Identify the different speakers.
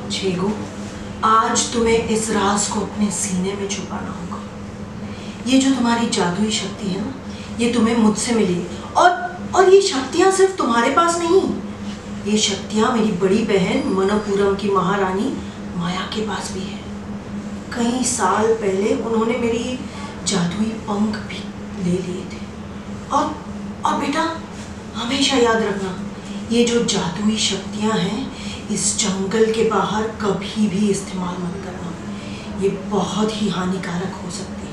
Speaker 1: छेगू, आज तुम्हें इस राज को अपने सीने में छुपाना होगा। ये जो तुम्हारी जादुई शक्ति है ना, ये तुम्हें मुझसे मिली। और ये शक्तियां सिर्फ तुम्हारे पास नहीं, ये शक्तियां मेरी बड़ी बहन मनपुरम की महारानी माया के पास भी है। कई साल पहले उन्होंने मेरी जादुई पंख भी ले लिए थे। और बेटा, हमेशा याद रखना, ये जो जादुई शक्तियां हैं, इस जंगल के बाहर कभी भी इस्तेमाल मत करना। ये बहुत ही हानिकारक हो सकती है।